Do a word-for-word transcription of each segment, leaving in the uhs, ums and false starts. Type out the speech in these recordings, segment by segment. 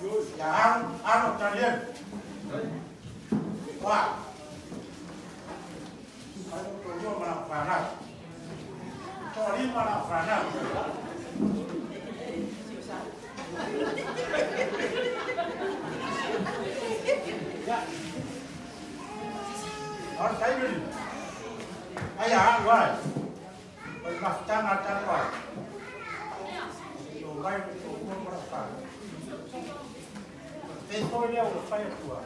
Ya, ano kalian? Wah. Kalau tujuh mana panas? Sorry mana panas? Ya. Orang saya beli. Ayah, gua. Bermastan atas gua. Vai o corpo para fora. Tem que olhar o pai a tua.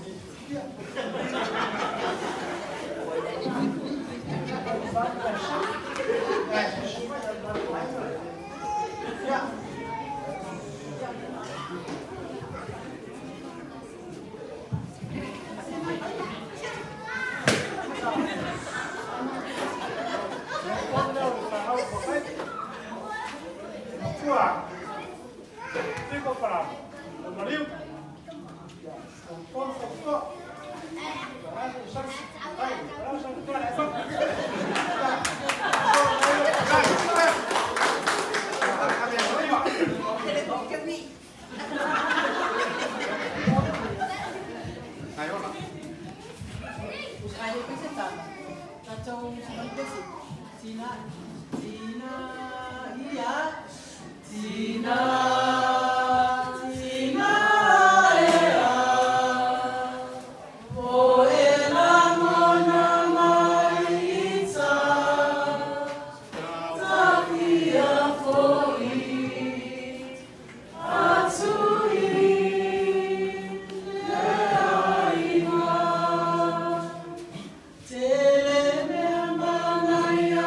Tua. Fico parado. O marido. O povo ficou. Tina, Tina, iya, Tina, Tina, ya, oh ela mona maitza, tafia foi, atsui, leaima, teleme manaya.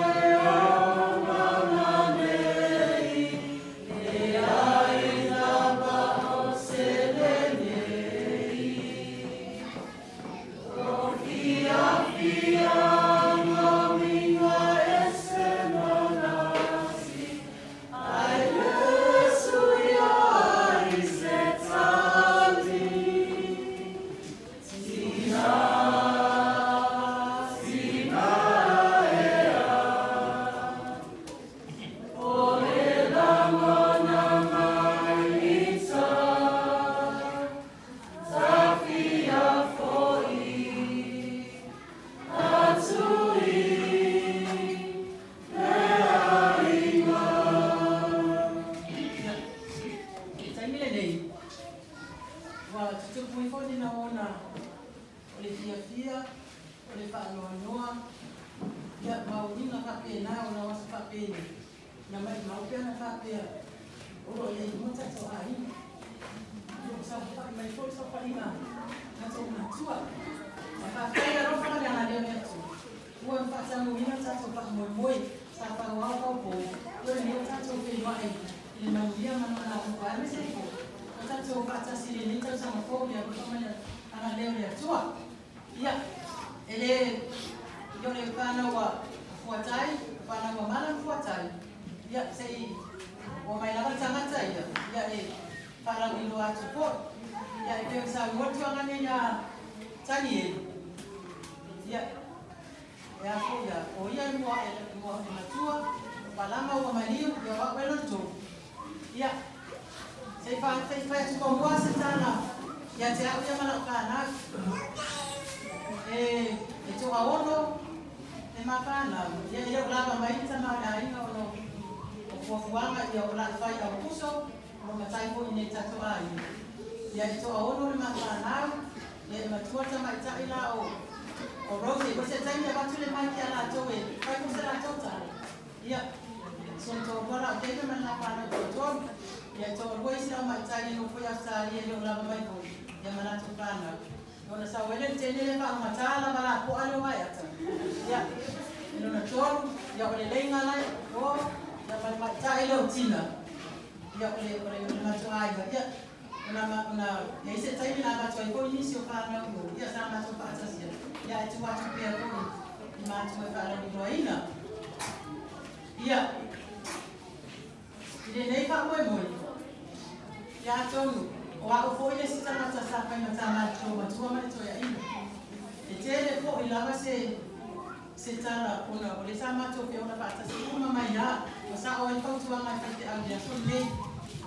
Setara una oleh sama tu pe una pata semua maya masa awal kau tuang ai pati au dia sunne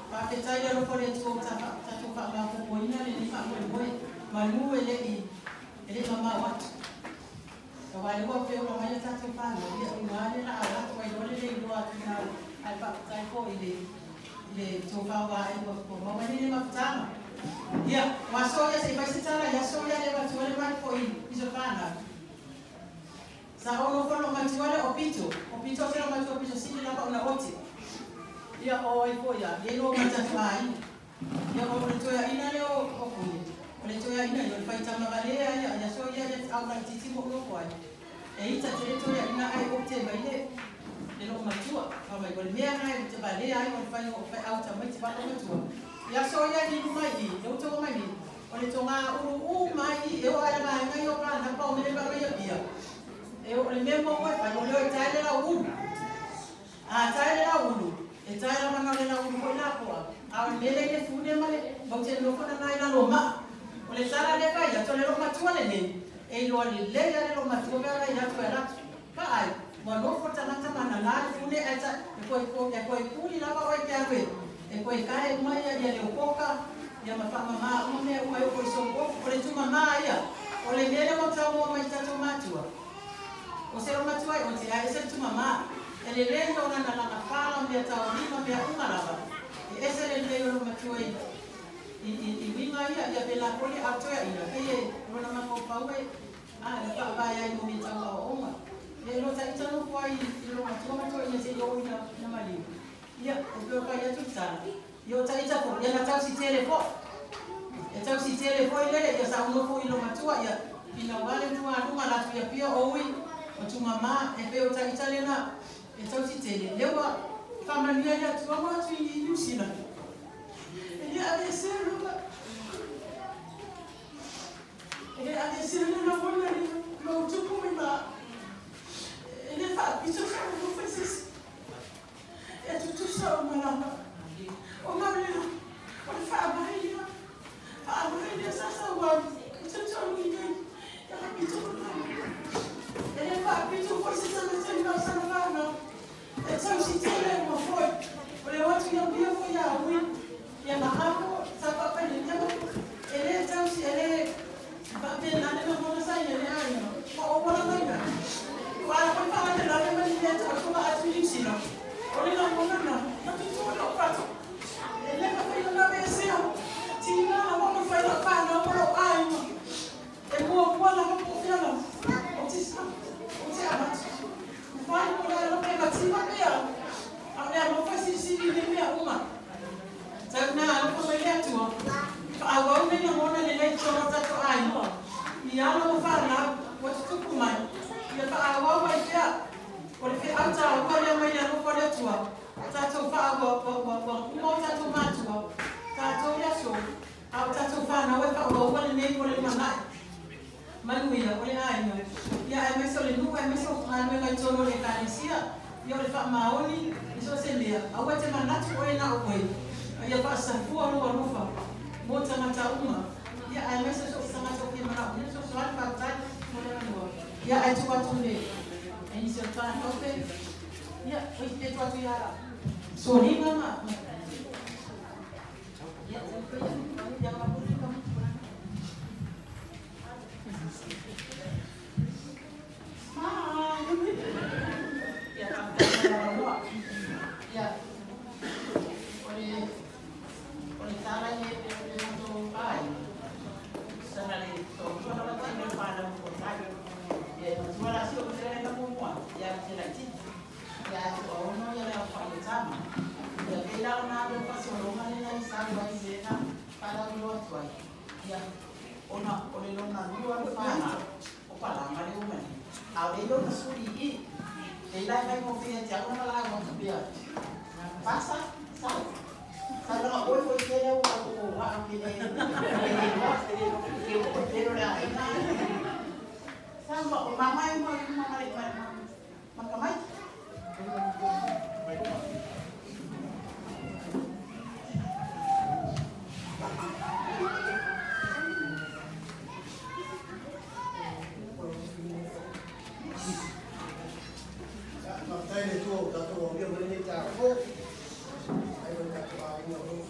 Pa ke tai lo ko le tu ta ta tu pa ma ko ina le ni fa mo mo ma nu ele i ele mama wa ko wa lo pe o ma ta tu pa no ia ma le la ala ko i le le lo atu na ai pa tai ko ile ile tu pa wa e ko ko ma ni ma ta ia wa so ya se pa se tala ya so ya le ba tu le ma ko i iso pa na sa ono ko no ma tu le opito opito se no ma tu opito si la pa una oti ia o ai ko ya le lo ma ta fai ia o le to ya ina le o o ko ni o le to ya ina yo fai ta ma vale ya ya so ya le au la titi mo lo ko ai e ita te to ya ina ai o te mai le le lo ma tu a mai ko le mea ai te vale ai o fai o fai au ta mai te va lo ma tu ia so ya ni mai i lo to mai ni o le to nga u u mai i e o ai mai ngai o ka na pa o me le ba ia ia e o le mea mo ko fai o le tai le la u a tai le la u e tai la mana le la u ko la ko a le le ke fu ne male ba te no ko na nai na lo ma o le sala le ka ya to le lo ma tu le ne e lo le le ya le lo ma tu ga ya to era ka ai mo no ko ta na ta mana la fu ne e ta e ko ko e ko ku ni la ba o ke a ve e ko ka e mai ya le ko ka ya ma fa mama mo me o ko so ko o le tu mama ya o le le mo ta mo mai ta to ma tu o se lo ma tu ai o te ai se tu mama ele lendo na na na fala me ta o ni ma me a una lava ese le le lo ma tu ai i i i winga ia ia pela ko le ato ia ia ke lo na ma ko pa we a le pa ba ya no mi ta o oma e lo ta ita no ko ai lo ma tu ma tu ia se yo ina na mali ia o pe ka ia tu ta yo ta ita ko ia na ta si telefo e ta si telefo ile le ia sa uno ko ilo ma tu ia ina wale tu a numa la tu ia pia o wi o tu mama e pe o ta ita le na e ta si tele lewa famania ya tu ma tu i usina ele a ser uma ele a ser uma boa não tu como uma ele faz isso não faz isso é tudo só uma lama uma menina pode falar aí fala aí essa saúde isso só ninguém ela pediu ele faz pediu força também sem nossa não é só se tiver uma foi olha outro dia eu fui a ui ya mahapo sapa pa ni ya ele tausi ele ba pe na le mo na sai ele ai no o wala mai na wala ko fa na le mo ni ya ta ko ba atu ni sino o le na mo na na tu tu no pato ele ka fa na be se ti na mo ko fa na pa na mo ai no e mo ko na ko ko ya na o ti sa o ti ama fa ko na lo pe ka ti ba pe ya a le mo fa si si ni me a uma na ko le tu fa wa me no mo le le cho ta to ai no ya no fa na ko tu ku mai ya fa wa wa ya ko le fa ata ko le mai ya no ko le tu ta to fa wa wa wa mo ta to ma tu ta to ya so a ta to fa na wa fa wa wa le ne ko le ma na manu ya ko le ai no ya ai me so le nu ai me so fa me ga to le ka ni sia yo le fa ma oni so se le a wa te ma na tu o na o ko ia pa sa fu ro ro fa mo ta mata uma ia ai mai so sa mata ke mara ni so so al pa ta mo le no ia ai tu atu le ai se ta no pe ia o te tu atu ya so ni mama ia se pe ia ma pu ka ma ia ta ta ia Cara ni tu pai, sana ni tu, tu nak macam ni pada pun tak. Ya, semua rasa kita ni tak muat. Ya, kita ni, ya, orang ni yang apa yang sama. Ya, kita orang ada pasal orang ni yang sama ni sana pada luar tu. Ya, orang orang orang luar mana, apa lama ni orang ni. Awak itu nasuri ini, kita ni mau pergi jangan malah orang biar. Pasal, pasal. Kalau nak boleh boleh dia aku aku aku ni ni ni bos ni dia aku dia dah ini. Sama mama yang mau mama ni mama mama mai. Matai ni tu, tak tu dia boleh ni tak. Ayo tak tahu.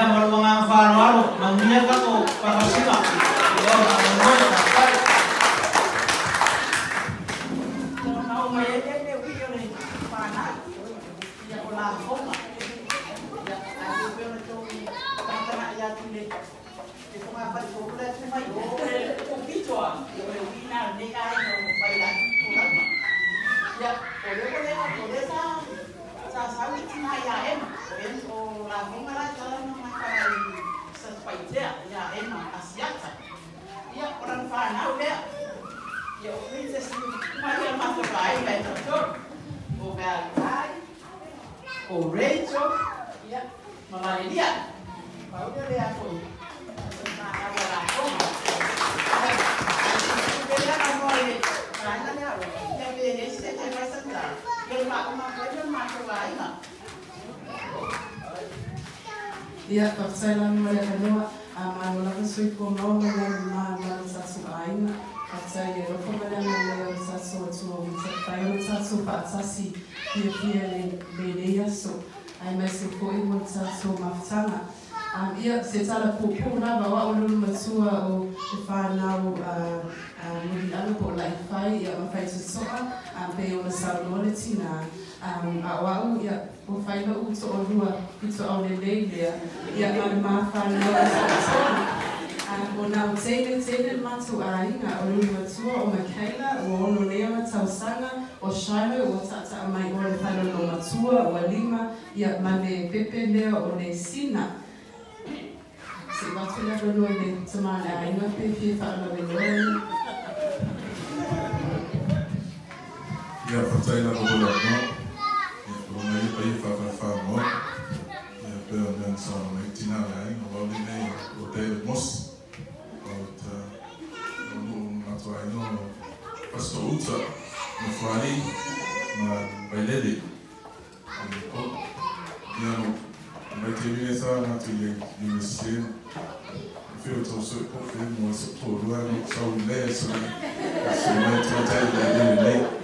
baru mga faro-faro, mangyag ako, pakasira. Iyo, mangoy, kapal. Kung naumay, eh, uyo rin, panak. Iya ko lang ko, ma. Iya, ako ko na itong tangkana yatin din. Ito nga pa, ito ko lang sumayo. Kung dito ah, yung ina, hindi kaya yung pailan. Kulang ma. Iya, pwede ko rin, pwede sa sa sawit na yain. Pwede ko lang kung malata ng mga karay sa paidya, yain mga asyata. Iya, orang fana udah. Ya, princess Maria Maturai, vai doutor. O Galgai, o Rachel, ya, Mama Lidia. Mau dia lihat pun. Nah, ada aku. Dia kan mau ini. Karena dia, dia beli sih, dia pasang dah. Dia mak mak dia mak Maturai mah. Ia parcela número canoa a manola que sui com nome na manola sa suaina parcela e rofo mala na sa so so sa tayo sa so pa sa si pia pia le le so ai mai se ko i mo sa so mafsanga am ia se sala pu pu na ba wa ulu matsua o e fa na o a a mo ana po la fai ia ma fai so so a pe o sa knowledge na um a wa u ia o fai no u so o lua ito o le le ia ma ma fa na o so a o na o tele tele matu a ina o lu matua o Michaela o ono lea tau sanga o Shiloh o tata mai o le talo no matua o lima ia ma le pepe lea o le sina se watu la no le tama la ina pepe fa la le no ia fataila ko la no Ona i pai whakawhamo, ia pēr mean sāna mai tina lai, o wali nei o David Moss, o ta onu matua ino o Pastor Uta, no whari, ma Baileli, o ia no, mai te mine tā matu i i Muslim, whio tō sui po whio mo sa tōrua, no sau lea sa, sa mai tō tai lai nei nei,